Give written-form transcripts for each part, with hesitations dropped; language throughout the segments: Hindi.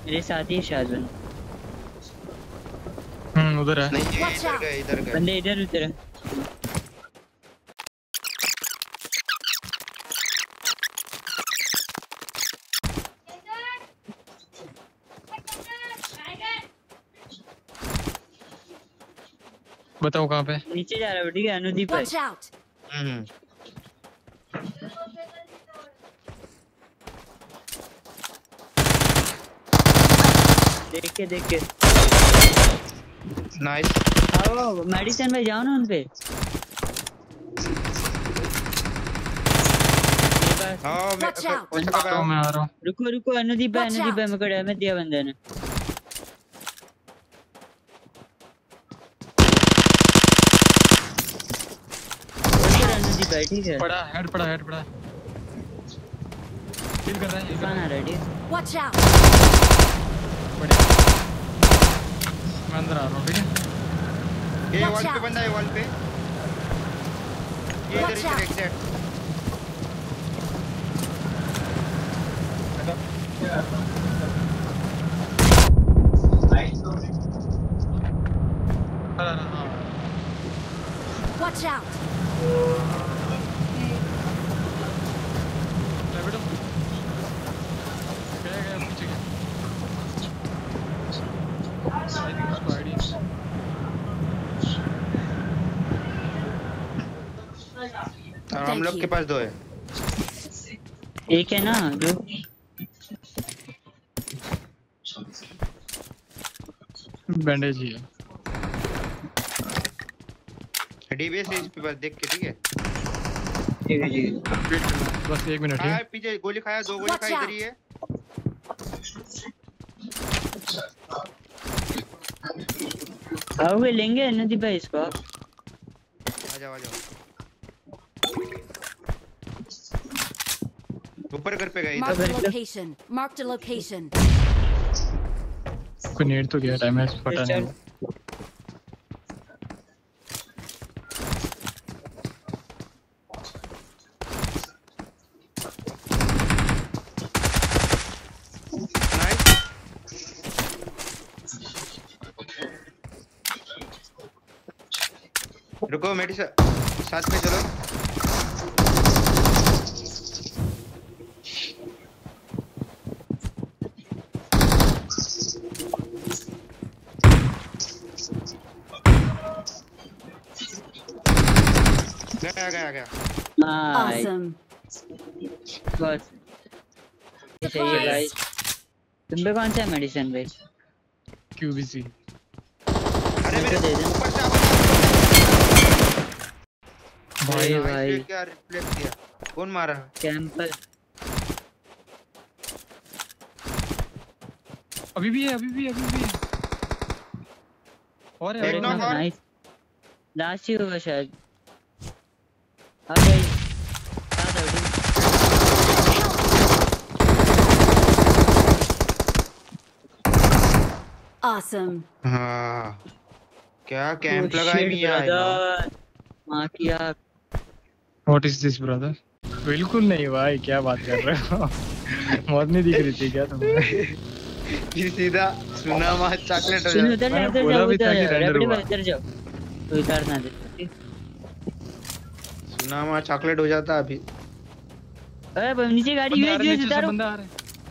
मेरे साथ ही शायद उधर है। नहीं इधर गए बंदे इधर उधर है। बताओ कहाँ पे? नीचे जा रहा है ठीक है अनुदीप भाई। देख के नाइस। आओ मेडिसिन भाई जाओ ना उन पे। हाँ मैं आ रहा हूँ। रुको अनुदीप भाई मैं खड़ा है मैं दिया बंदे ने। अनुदीप भाई ठीक है। पड़ा हेड पड़ा किल कर रहा है। खाना रेडी। Watch out. बढ़िया मैं अंदर आ रहा हूँ ठीक है। ये वॉल पे बंदा है वॉल पे। ये इधर एग्जैक्ट। Watch out. हम लोग के पास 2 है। एक है ना जो बैंडेज ही है। डीबीएस है इसके पास देख के ठीक है। बस 1 मिनट है। पीछे गोली खाया 2 गोली खाई इधर ही है। आओगे लेंगे नदी भाई इसको। आ जाओ ऊपर घर पे गए। Mark the location. कोई नेट तो गया टाइम है पता नहीं। रुको मेरी साथ में चलो। गया। Awesome. बस चाहिए भाई। तुम पे कौन सा है मेडिसिन भाई? QBC। अरे मेरे दे दे ऊपर से भाई क्या रिफ्लेक्ट किया? कौन मारा? कैंपर अभी भी है। और एक नॉक और। नाइस लास्ट ही होगा शायद। हाँ भाई Awesome. हाँ क्या कैंप लगा है मियां। माँ की आँख। What is this brother? बिल्कुल नहीं भाई क्या बात कर रहे हो? मौत नहीं दिख रही थी क्या तुम्हें? सीधा सुना माँ चॉकलेट हो सुनो जाता। उधर जाओ तो उधर ना दे। सुना माँ चॉकलेट हो जाता अभी। अरे नीचे गाड़ी यूएस उतारो। बंदा आ रहा है।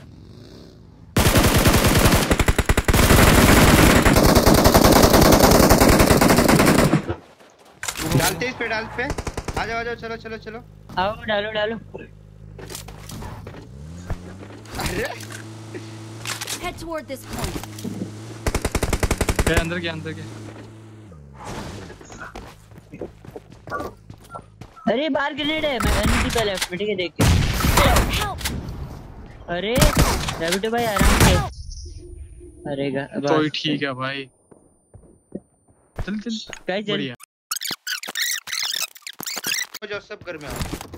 डालते इस पे आ जाओ चलो। आओ डालो अरे Head toward this point. अंदर के अरे बाहर ग्रेनेड है। मैं नीचे पे लेफ्ट में ठीक है देख के। अरे रैबिट भाई आराम से। अरे तो ठीक है भाई। चल बढ़िया। जो सब घर में आओ।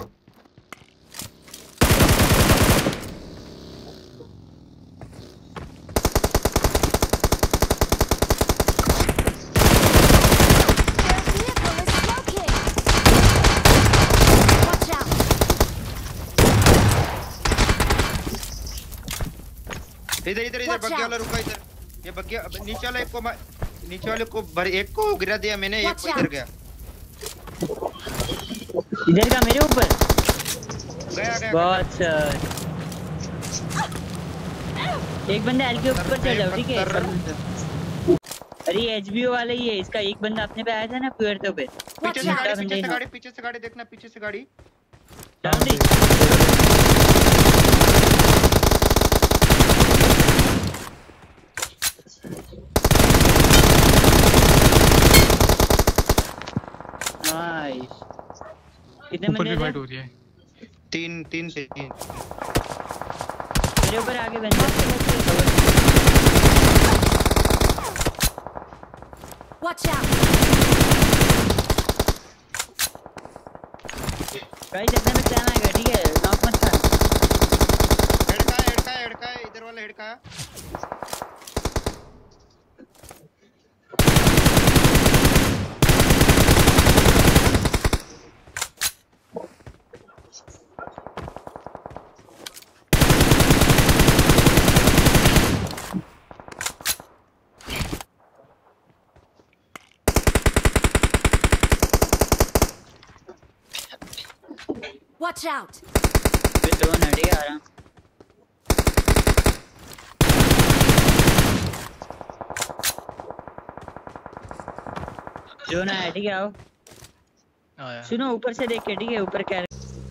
इधर इधर इधर Watch बग्गी वाला out. रुका इधर। ये बग्गी नीचे वाले को नीचे वाले को एक को गिरा दिया मैंने, एक Watch को इधर out. गया इधर का मेरे ऊपर गया गया। बहुत सर। एक बंदा एल के ऊपर चढ़ जाओ, ठीक है? अरे एचबीओ वाला ही है इसका। एक बंदा अपने पे आया था ना पुएर्तो पे। पीछे से out. गाड़ी, पीछे से गाड़ी, पीछे से गाड़ी, देखना पीछे से गाड़ी। डाउन दी। नाइस। कितने ऊपर बंदे भी थे? फाइट हो रही है। तीन तीन से तीन। मेरे ऊपर आगे बंदा। Watch out. गाइस इतने में टाइम आएगा, ठीक है? नॉक मत खा। हेड का है इधर वाला हेड का है। Watch out. फिर ड्रोन है, ठीक है? आराम। ड्रोन है, ठीक है? आओ। आया। सुनो ऊपर से देख के, ठीक है? ऊपर क्या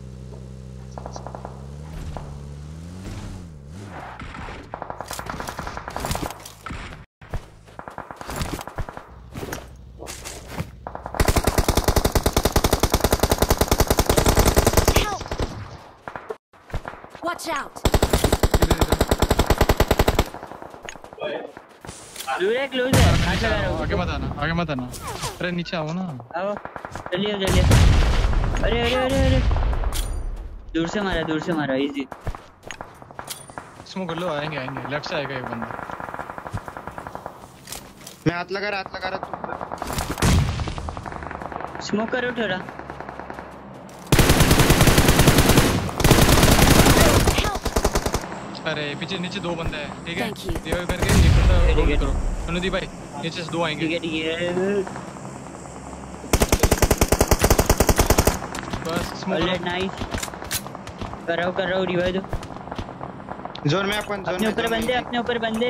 Help. Watch out. दूर क्लोज है। हाथ लगा रहा हूँ। आगे मत आना, आगे मत आना। अरे नीचे आओ ना। आओ जल्दी आओ, जल्दी। अरे अरे अरे अरे दूर से मारा इजी। स्मोक कर लो, आएंगे आएंगे। लेफ्ट से आएगा एक बंदा। मैं हाथ लगा रहा स्मोक करो थोड़ा। अरे पीछे नीचे दो बंदे हैं, ठीक है? Thank you. रिवाइव करके एक बंदा ठीक है, रोल ठीक है। करो। अनुदीप भाई नीचे से दो आएंगे। ठीक है, ठीक है। बस स्मोक ऑलराइट, करो। नाइस। कर रहा हूँ रिवाइव दो। जोन में अपन, जोन अपने में, ऊपर जोन में। बंदे, अपने ऊपर बंदे।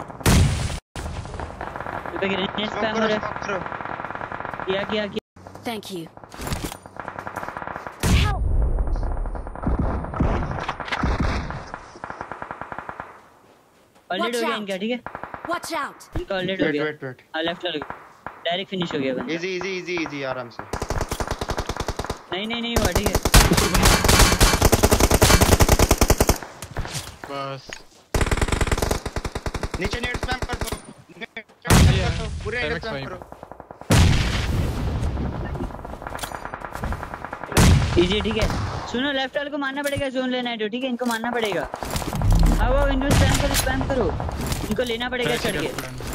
ऊपर ग्रेनेड स्पैम हो रहा है। स्मोक करो। किया। Thank you. Help. ऑलरेडी हो Watch गया out. इनका, ठीक है? Watch out. इनका ऑलरेडी हो वेट गया। Wait wait. हाँ लेफ्ट वाले डायरेक्ट फिनिश हो गया बंदा। इजी इजी इजी इजी आराम से। नहीं हुआ, ठीक है? बस नीचे नेट स्पैम कर दो। पूरे नेट Timex स्पैम भाई। करो। इजी, ठीक है? सुनो लेफ्ट वाले को मारना पड़ेगा, जोन लेना है तो, ठीक है? इनको मारना पड़ेगा। आओ इनको स्पैम करो। इनको लेना पड़ेगा चढ़ के।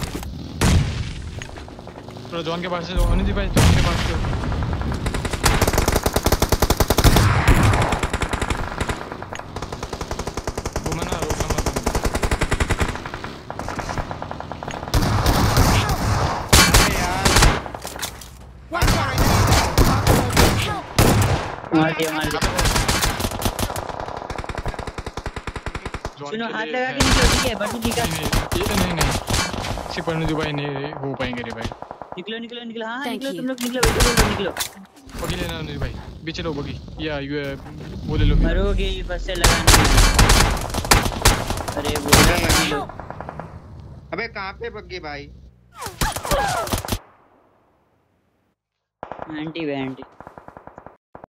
थोड़ा जॉन के पास से जाओ। अनुदीप भाई जॉन के पास से। घुमाना, रोकना मत। अरे यार Watch out. Help. मार दिया। जॉन सुनो के हाथ लिए लगा है। के नीचे, ठीक है? बट ठीक है। नहीं सिर्फ अनुदीप भाई नहीं हो पाएंगे रे भाई। निकलो। हाँ Thank निकलो, you. तुम लोग निकलो। बगी लेना अनुदीप भाई। पीछे लो बगी, या यू वो ले लो। मरोगे बस से लगाने। अरे वो लो। अबे कहाँ पे बग्गी भाई? एंटी।